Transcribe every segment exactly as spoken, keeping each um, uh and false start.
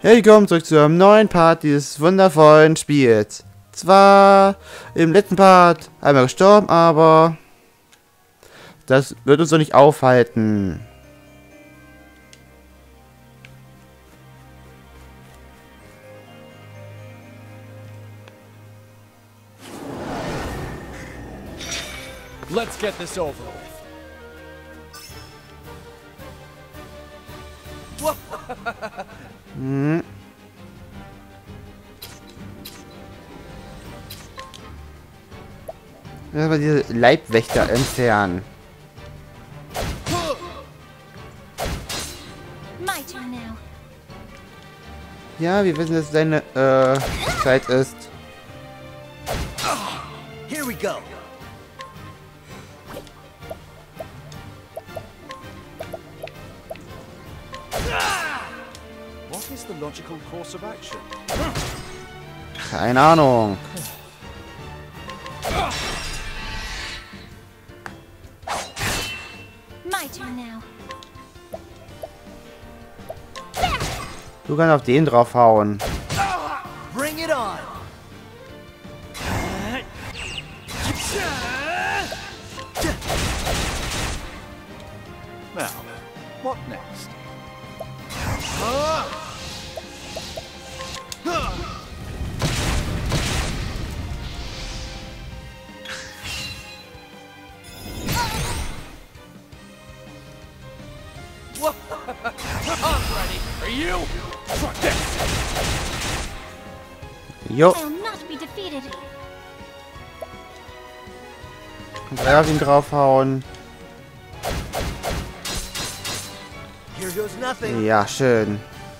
Hey, willkommen zurück zu einem neuen Part dieses wundervollen Spiels. Zwar im letzten Part einmal gestorben, aber das wird uns doch nicht aufhalten. Let's get this over with. Hm. Lass mal diese Leibwächter entfernen. Ja, wir wissen, dass es deine äh, Zeit ist. Here we go. What is the logical course of action? Keine Ahnung. My turn now. Du kannst auf den draufhauen. Bring it on. Now, what next? I'm ready. Are you? Try this. Jo. I'll not be defeated. Drei auf ihn draufhauen. Here goes nothing. Ja, schön.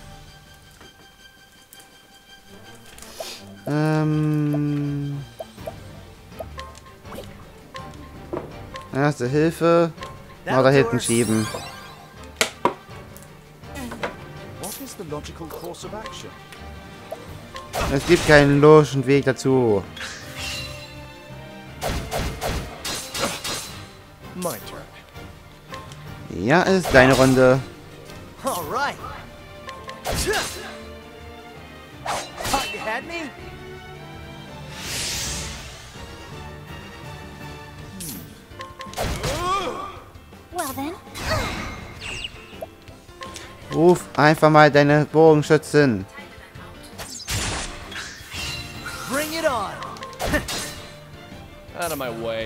Ähm. Erste Hilfe. Mal da hinten schieben. What is the logical course of action? Es gibt keinen logischen Weg dazu. My turn. Ja, es ist deine Runde. All right. Thought you had me? Well then. Ruf einfach mal deine Bogenschützen. Bring it on. Out of my way.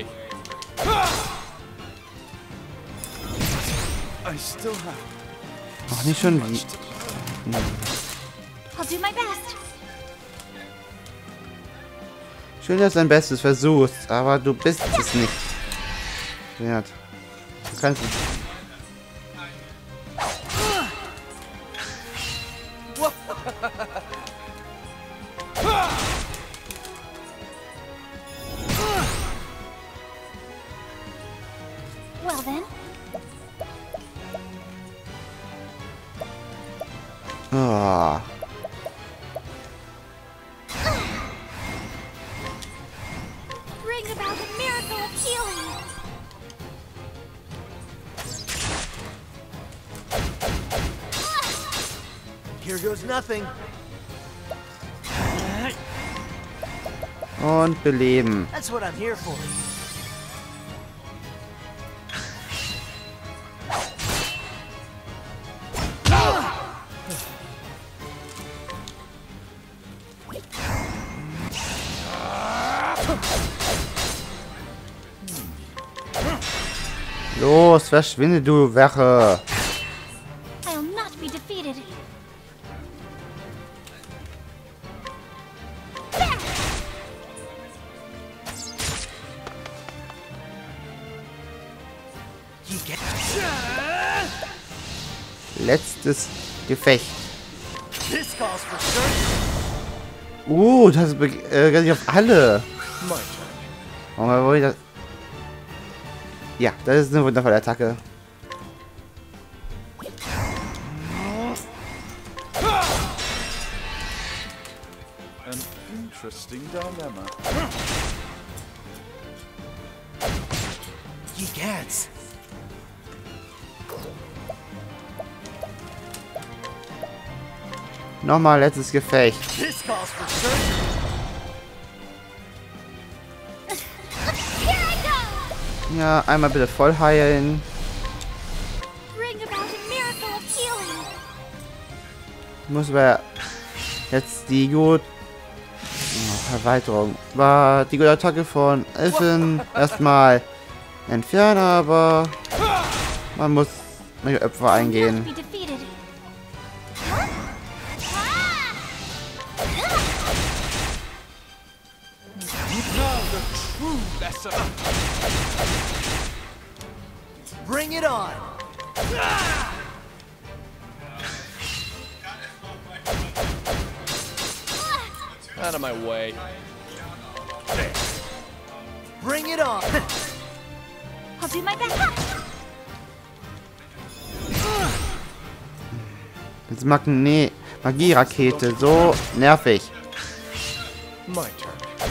I still have Ach, nicht schon wie. much to learn. I'll do my best. Schön, dass du dein Bestes versuchst, aber du bist es nicht wert. Du kannst es. Well then. Oh. Bring about a miracle of healing. Here goes nothing. Und beleben. That's what I'm here for. Los, verschwinde, du Wache. I'll not be defeated. You get Letztes Gefecht. this calls for certain. Uh, das äh, geht auf alle. My turn. Warum wollte ich das? Ja, das ist eine wundervolle Attacke. An interesting dilemma. You gets. Nochmal letztes Gefecht. This calls for surgery. Here I go! Ja, einmal bitte voll heilen. Bring about a miracle of healing. Muss wir jetzt die gut... Oh, Erweiterung. War die gute Attacke von Elfen erstmal entfernen, aber man muss mit Opfer eingehen. Be defeated. Now the true lesson. Bring it on. Out of my way. Bring it on. I'll do my best. Jetzt Magne Magierakete, so nervig. My turn.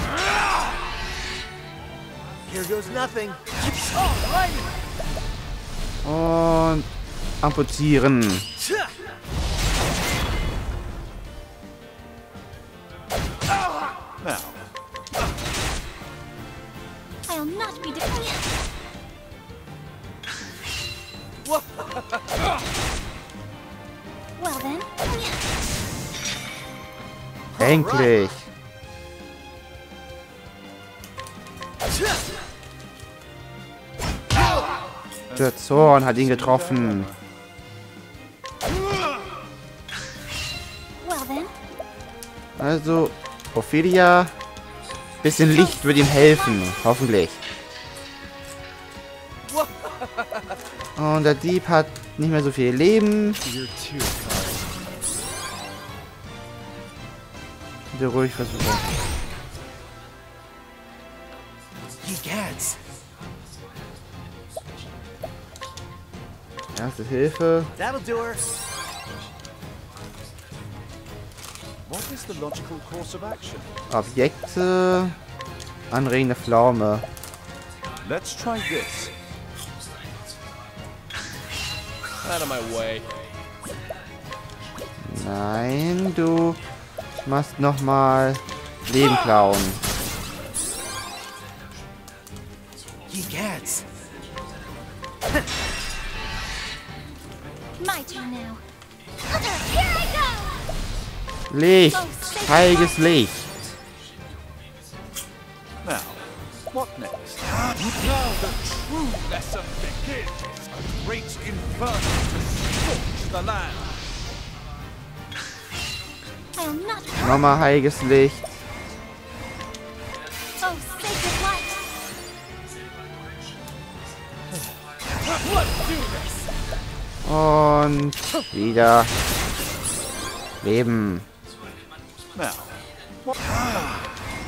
Here goes nothing. Und amputieren. Now, I'll not be defeated. Well then. Endlich. Der Zorn hat ihn getroffen. Well then. Also, Ophelia, bisschen Licht wird ihm helfen, hoffentlich. Und der Dieb hat nicht mehr so viel Leben. you're too kind. Bitte ruhig versuchen. Egads. Erste Hilfe. That'll do her. What is the logical course of action? Objekte. Anregende Pflaume. Let's try this. Out of my way. Nein, du machst nochmal Leben klauen. Egads. My turn now. Here I go! Licht. Heiliges Licht. Now, what next? Now the true lesson begins. A great inferno to scorch the land. I'll not. Nochmal heiliges Licht. Oh, sacred light. Let's do this. Und wieder Leben. Now, what? A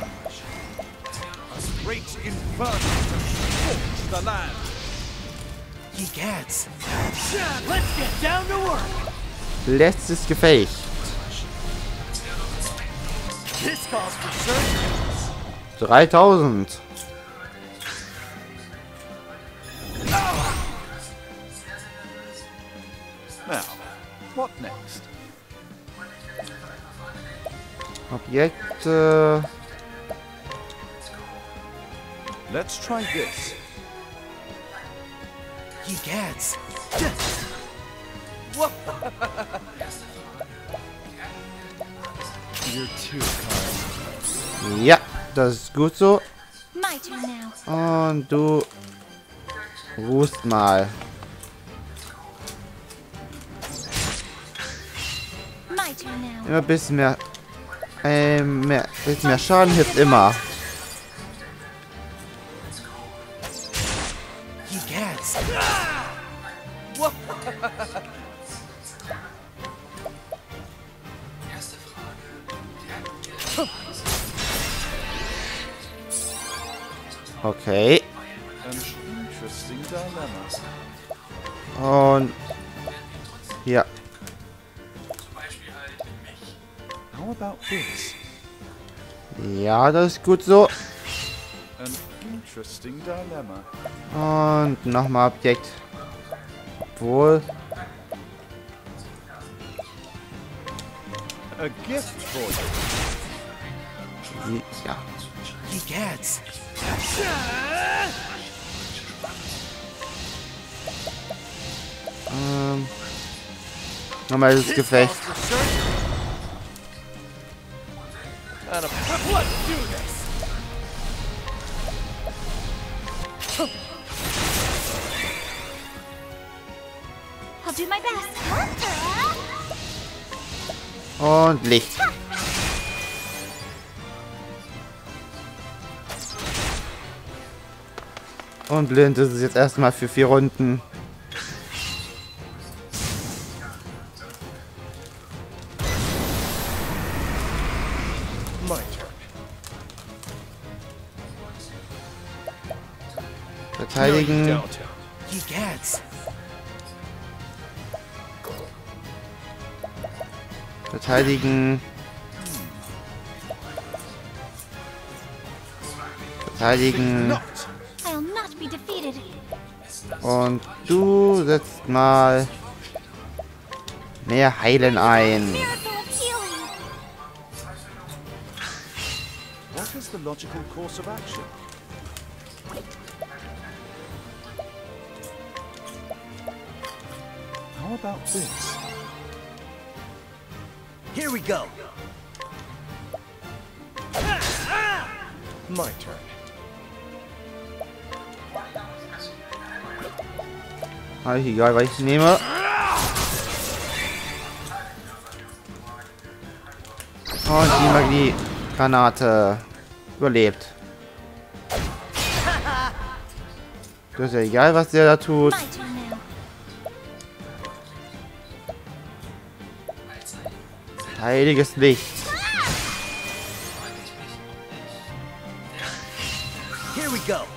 great inferno to scorch the land. Egads. Let's get down to work. Letztes Gefecht. This calls for surgery. dreitausend. Now, what next? Objekte. Let's try this. Egads. You're too kind. Ja, das ist gut so. My turn now. Und du ruhst mal. My turn now. Immer ein bisschen mehr, ähm, mehr, bisschen mehr Schaden hilft immer. Egads. Okay. An interesting dilemma. Und ja, How about this? ja, das ist gut so. An interesting dilemma. Und nochmal Objekt. Obwohl. A gift for you. Ja. Egads. Ähm. Nochmal das Gefecht. Let's do this. I'll do my best. Und Licht. Und blind ist es jetzt erstmal für vier Runden. My turn. Verteidigen. Downtown. Egads. Verteidigen. Verteidigen. Not. I'll not be defeated. Und du setzt mal mehr Heilen ein. Miracle of healing. What is the logical course of action? How about this? Here we go. My turn. Halt, egal, was ich nehme. Und die Magie-Granate überlebt. Das ist ja egal, was der da tut. My turn now. Heiliges Licht. Here we go.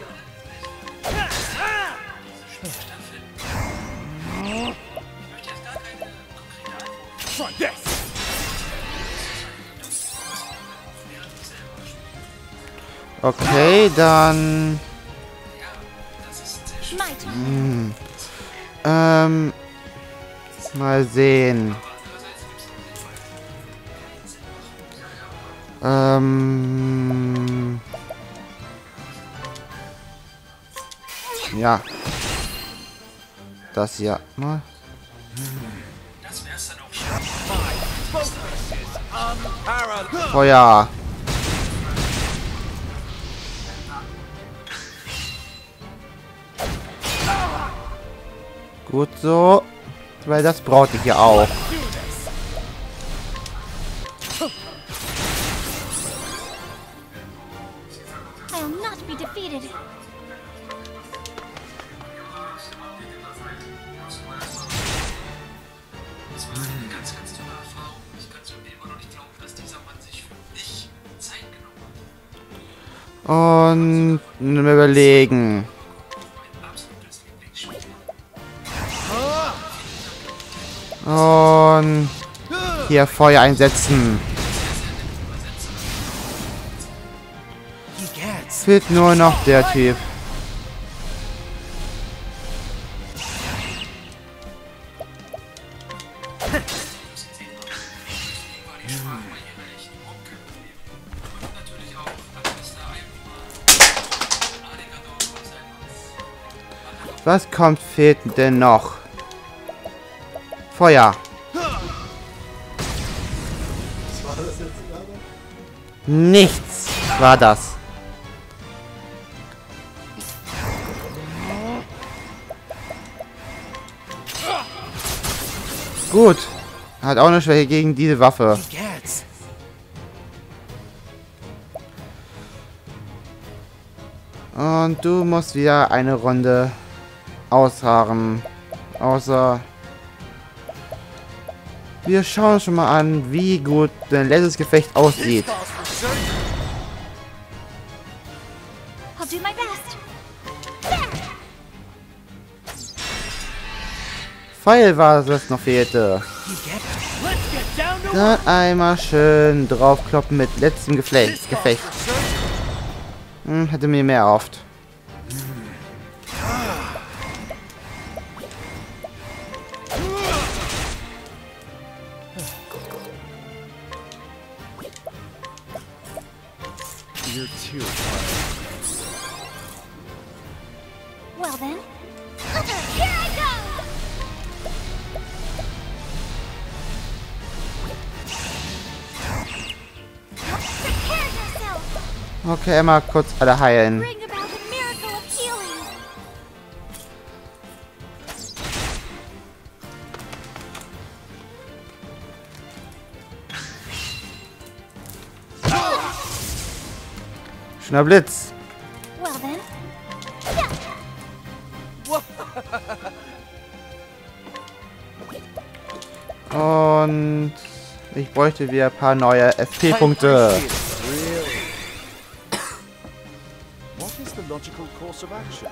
Try this. Okay, dann... My turn. Ähm... Mal sehen. Ähm... Ja. Das hier mal. Feuer. Gut so. Weil das braucht ich ja auch. I'll not be defeated. Ganz, ganz tolle Erfahrung. Ich kann es irgendwie immer noch nicht glauben, dass dieser Mann sich für mich Zeit genommen hat. Und überlegen. Mein absolutes Lieblingsspiel. Und hier Feuer einsetzen. Egads. Fehlt nur noch der Typ. Was kommt, fehlt denn noch? Feuer. Nichts war das. Gut. Hat auch eine Schwäche gegen diese Waffe. Egads. Und du musst wieder eine Runde ausharren. Außer... Wir schauen schon mal an, wie gut dein letztes Gefecht aussieht. Calls for surgery. I'll do my best. Pfeil war es, was noch fehlte. Egads. Let's get down to Dann einmal schön draufkloppen mit letztem Gefecht. Gefecht. Hm, hätte mir mehr erhofft. You're too Well then, here I go! Prepare yourself! Okay, einmal kurz alle heilen. Bring about a miracle of healing! Schöner Blitz. Well then, Und ich bräuchte wieder ein paar neue F P-Punkte. Really? What is the logical course of action?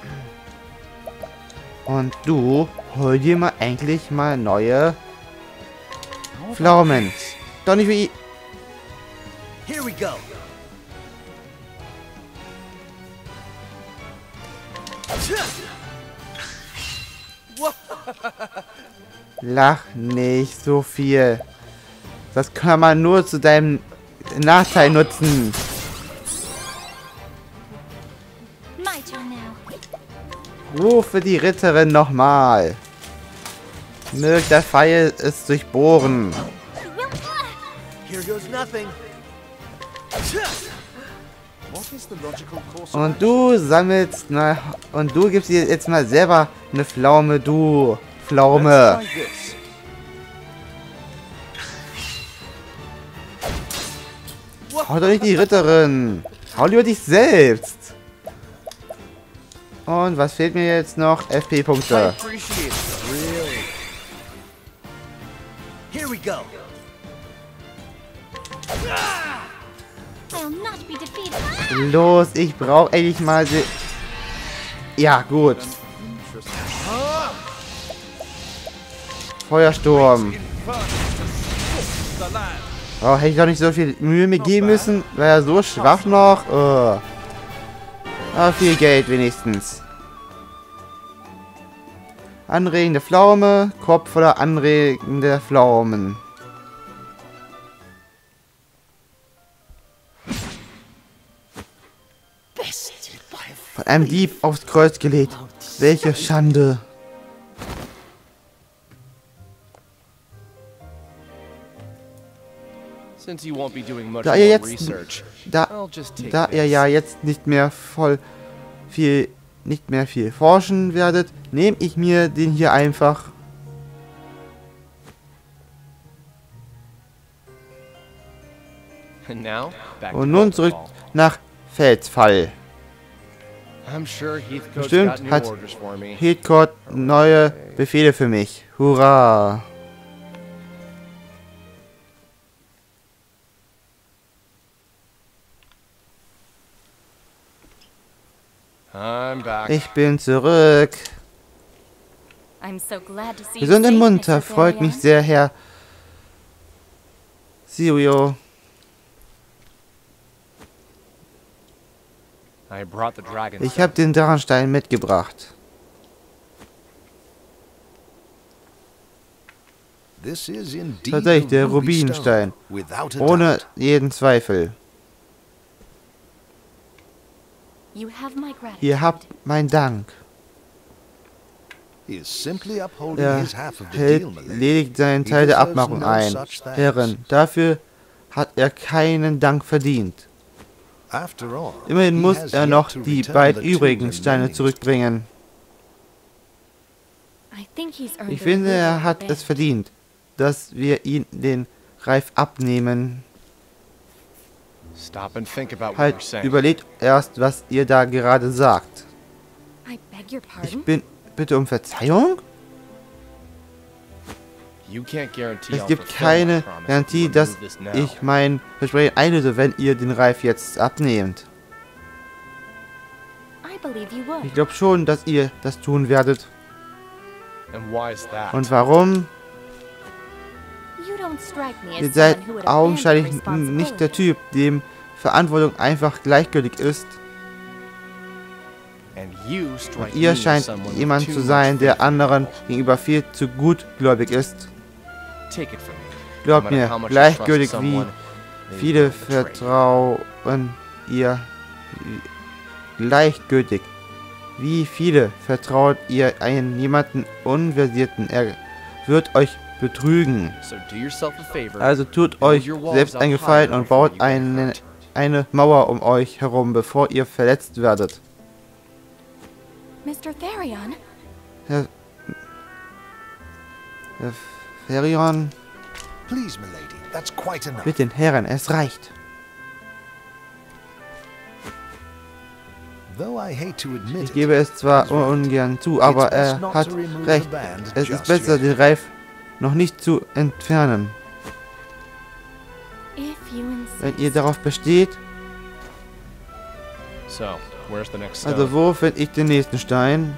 Und du, hol dir mal eigentlich mal neue Pflaumen. Doch nicht wie... Here we go. Lach nicht so viel. Das kann man nur zu deinem Nachteil nutzen. my turn now. Rufe die Ritterin nochmal. Mögt der Pfeil es durchbohren. Here goes nothing. What is the logical course of Und du sammelst, na, und du gibst dir jetzt mal selber eine Pflaume, du Pflaume. Let's try this. Hau doch nicht die Ritterin. Hau lieber dich selbst. Und was fehlt mir jetzt noch? F I P-Punkte. appreciate it. Really? Here we go. I'll not be defeated. Los, ich brauche endlich mal sie. Ja, gut. Interesting. Feuersturm. Inferno to scorch the land. Oh, hätte ich doch nicht so viel Mühe mir geben müssen. War er so schwach noch. Oh. Aber viel Geld wenigstens. Anregende Pflaume. Kopf voller anregende Pflaumen. Von einem Dieb aufs Kreuz gelegt. Welche Schande. Since you won't be doing much Da more ihr jetzt, research, da, I'll just take da ihr this. ja jetzt nicht mehr voll viel, nicht mehr viel forschen werdet, nehme ich mir den hier einfach. And now, back to Und nun zurück Hall. nach Felsfall. I'm sure Heathcote's Bestimmt got new hat orders for me. Heathcote neue Befehle für mich. Hurra! I'm back. Ich bin zurück. I'm so glad to see you Gesund und safe, munter, Mister freut mich Therian. sehr, Herr Sirio. I brought the dragon. Ich habe den Drachenstein mitgebracht. This is indeed Tatsächlich the der Ruby Rubinstein. Stone, without a Ohne doubt. jeden Zweifel. You have my gratitude. Ihr habt meinen Dank. He is simply upholding Er his half of the hält deal, my lady. lediglich seinen He Teil der deserves Abmachung no ein. such thanks. Herren, dafür hat er keinen Dank verdient. After all, Immerhin he muss has er yet noch to die return beiden the two übrigen Steine remaining. zurückbringen. I think he's earned Ich the finde, reward er hat of es verdient, dass wir ihn den Reif abnehmen. Stop and think about what you're Halt, saying. überlegt erst, was ihr da gerade sagt. I beg your Ich pardon. bin... Bitte um Verzeihung? You can't guarantee Es I'll gibt fulfill my keine promise if Garantie, you dass remove this now. ich mein Versprechen einlöse, wenn ihr den Reif jetzt abnehmt. I believe you would. Ich glaube schon, dass ihr das tun werdet. And why is that? Und warum? You don't strike me Ihr as seid someone who would augenscheinlich abandon n- nicht der responsibility. Typ, dem Verantwortung einfach gleichgültig ist. And you strike Und ihr me as scheint someone with jemand too zu much sein, der faith in anderen people. gegenüber viel zu gutgläubig ist. Take it from me. Glaubt No matter mir, how much you gleichgültig trust wie someone, they viele will betray you. vertrauen, ihr gleichgültig? Wie viele vertraut ihr einen jemanden Unversierten? Er wird euch betrügen. So do yourself a favor. Also tut build euch your walls selbst up einen higher Gefallen und before baut you get eine, hurt. eine Mauer um euch herum, bevor ihr verletzt werdet. Mister Therion, Herr, Herr Therion, Please, milady, that's quite enough. mit den Herren, es reicht. Though I hate to admit Ich it, gebe es zwar ungern zu, aber er hat recht. Es ist besser, den Reif noch nicht zu entfernen. if you insist. Wenn ihr darauf besteht, So, where's the next stone? also wo finde ich den nächsten Stein?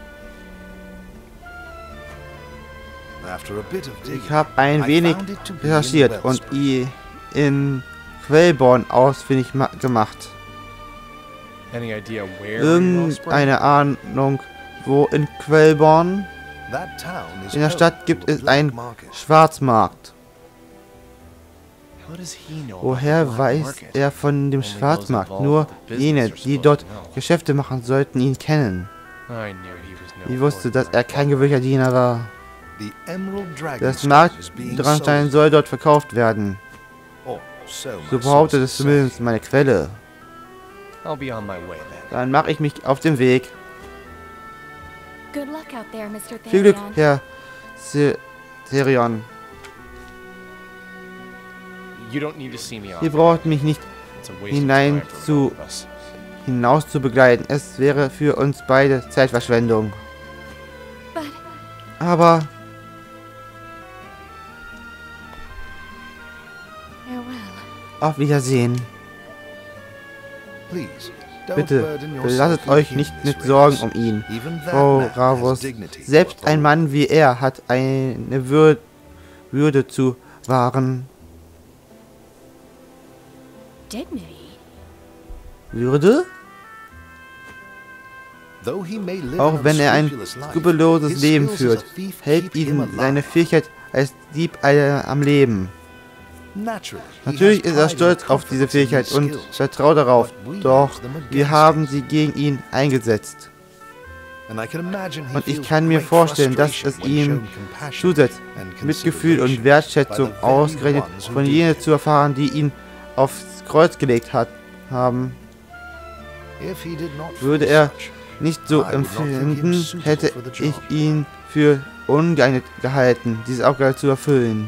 after a bit of digging, Ich habe ein I wenig found it to be in recherchiert und Wellspring. i in Quellborn ausfindig ma- gemacht. Any idea where in Wellspring? Irgendeine Ahnung, wo in Quellborn? That town is In der home Stadt gibt to a es black einen market. Schwarzmarkt. How does he know about the Woher black weiß market? er von dem Only those Schwarzmarkt? involved Nur with the business jene, are die supposed dort to know. Geschäfte machen, sollten ihn kennen. I knew he was no Ich wusste, dass er ordinary kein gewöhnlicher Diener war. The Emerald Dragon Das Stone is being Marktdranstein sold. soll dort verkauft werden. Or so So my behauptet sources es zumindest meine Quelle. I'll be on my way then. Dann mache ich mich auf den Weg. Good luck out there, Mister Viel Glück, Therion. Herr Se- Therion. You don't need to see me off. Ihr braucht mich nicht It's a waste hinein of time for zu- both of us. hinaus zu begleiten. Es wäre für uns beide Zeitverschwendung. But Aber farewell. auf Wiedersehen. Please, don't Bitte, burden yourself belastet with euch him, nicht Miss mit Sorgen Reyes. um ihn. Even that Frau man has Ravos, dignity selbst for ein authority. Mann wie er hat eine Wür Würde zu wahren. Dignity. Würde? Though he may live Auch an wenn er ein unscrupulous life, skrupelloses his Leben skills führt, as a thief hält keep him ihn alive. seine Fähigkeit als Dieb äh, am Leben. Naturally, he Natürlich has ist er pride stolz and auf diese confidence in his Fähigkeit und skills, vertraut darauf. but we Doch use them wir against haben him. sie gegen ihn eingesetzt. And I can imagine he Und ich feels kann mir great vorstellen, dass frustration es when ihm shown compassion zusetzt, and Mitgefühl und consideration Wertschätzung by the very ausgerechnet ones who von do jenen it. zu erfahren, die ihn aufs Kreuz gelegt hat, haben. If he did not Würde feel er such, nicht so I would not think him empfinden, suitable hätte for the ich job. ihn für ungeeignet gehalten, diese Aufgabe zu erfüllen.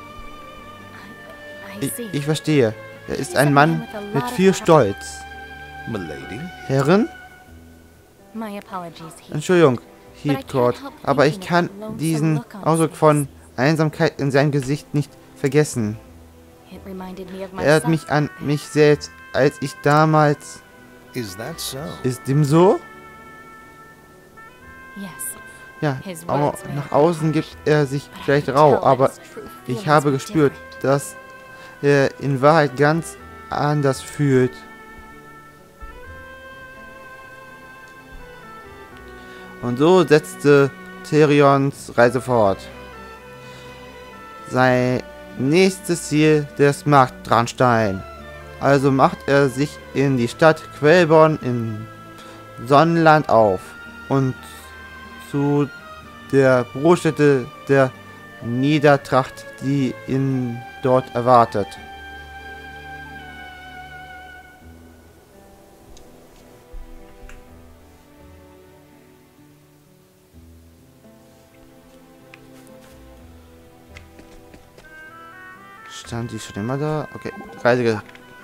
I Ich, see. ich verstehe. Er ist ein Mann mit viel Stolz. Milady, Herren? My apologies, Heath. Entschuldigung, Heathcourt, aber ich kann diesen Ausdruck von Einsamkeit in seinem Gesicht nicht vergessen. It reminded me of my Er hat son. mich an mich selbst, als ich damals... is that so? Ist dem so? Yes. Ja, His aber words may nach have außen gibt er sich But I vielleicht could rau, tell that aber his true ich feelings habe were gespürt, different. dass er in Wahrheit ganz anders fühlt. Und so setzte Therions Reise fort. Sein nächstes Ziel des Marktdranstein. Also macht er sich in die Stadt Quellborn in Sonnenland auf und zu der Brutstätte der Niedertracht, die ihn dort erwartet. Stand die schon immer da? Okay, Reisige.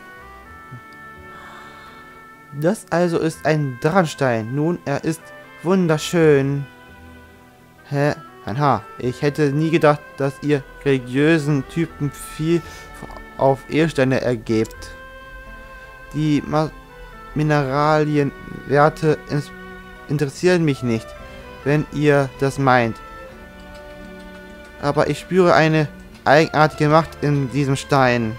Das also ist ein Drachenstein. Nun, er ist wunderschön. Hä? Ein Haar. Ich hätte nie gedacht, dass ihr religiösen Typen viel auf Edelsteine ergebt. Die Ma Mineralienwerte ins interessieren mich nicht, wenn ihr das meint. Aber ich spüre eine eigenartige Macht in diesem Stein.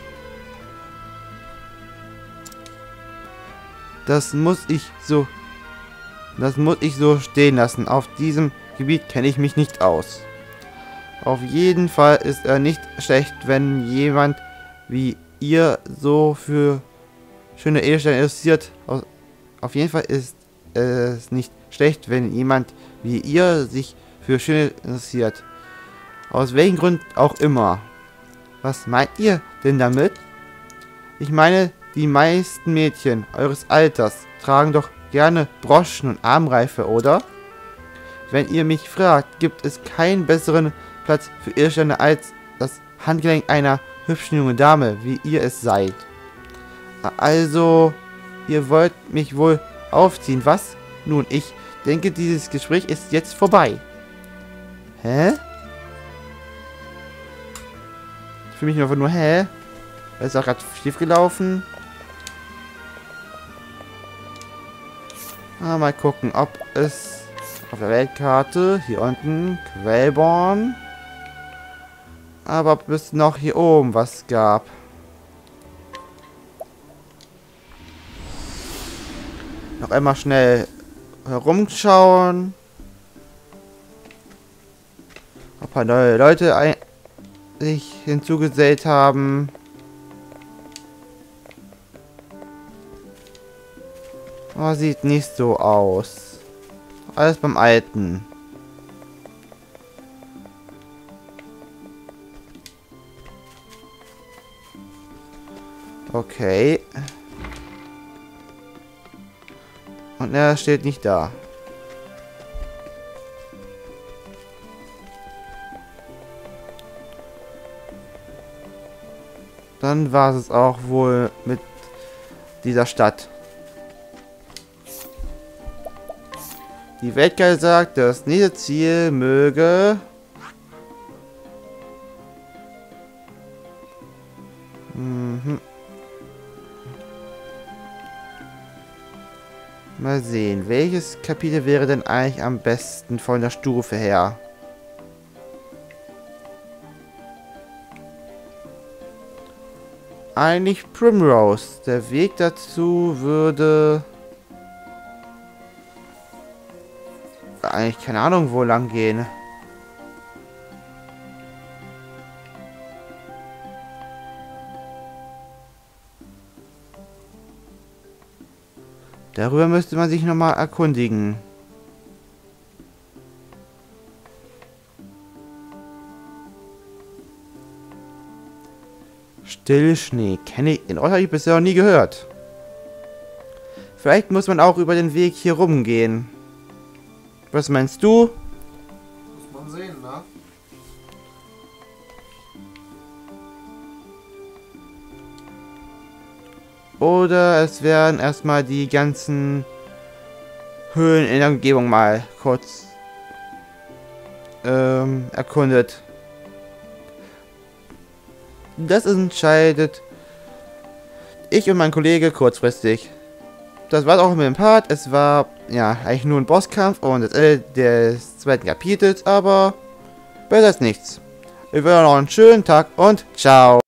Das muss ich so... Das muss ich so stehen lassen. Auf diesem Gebiet kenne ich mich nicht aus. Auf jeden Fall ist er nicht schlecht, wenn jemand wie ihr so für schöne Edelsteine interessiert. Auf jeden Fall ist es nicht schlecht, wenn jemand wie ihr sich für schöne interessiert. Aus welchem Grund auch immer. Was meint ihr denn damit? Ich meine, die meisten Mädchen eures Alters tragen doch gerne Broschen und Armreife, oder? Wenn ihr mich fragt, gibt es keinen besseren Platz für Edelsteine als das Handgelenk einer hübschen jungen Dame, wie ihr es seid. Also, ihr wollt mich wohl aufziehen, was? Nun, ich denke, dieses Gespräch ist jetzt vorbei. Hä? Für mich einfach nur, hä? Das ist auch gerade schief gelaufen. Ah, mal gucken, ob es auf der Weltkarte hier unten Quellborn. Aber ob es noch hier oben was gab. Noch einmal schnell herumschauen. Ob ein paar neue Leute ein sich hinzugesellt haben. Oh, sieht nicht so aus. Alles beim Alten. Okay. Und er steht nicht da. Dann war es auch wohl mit dieser Stadt. Die Weltkarte sagt, das nächste Ziel möge mhm. Mal sehen, welches Kapitel wäre denn eigentlich am besten von der Stufe her? Eigentlich Primrose. Der Weg dazu würde eigentlich keine Ahnung wo lang gehen. Darüber müsste man sich nochmal erkundigen. Stillschnee. Kenne ich, den Ort habe ich bisher noch nie gehört. Vielleicht muss man auch über den Weg hier rumgehen. Was meinst du? Muss man sehen, ne? Oder es werden erstmal die ganzen Höhlen in der Umgebung mal kurz ähm, erkundet. Das entscheidet ich und mein Kollege kurzfristig. Das war auch mit dem Part. Es war ja eigentlich nur ein Bosskampf und das Ende des zweiten Kapitels, aber besser als nichts. Ich wünsche noch einen schönen Tag und ciao.